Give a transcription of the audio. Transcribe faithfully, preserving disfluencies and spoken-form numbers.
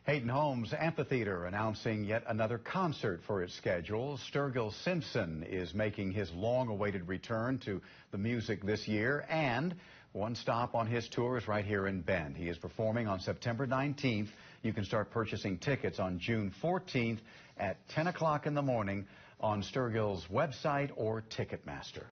Hayden Homes Amphitheater announcing yet another concert for its schedule. Sturgill Simpson is making his long-awaited return to the music this year, and one stop on his tour is right here in Bend. He is performing on September nineteenth. You can start purchasing tickets on June fourteenth at ten o'clock in the morning on Sturgill's website or Ticketmaster.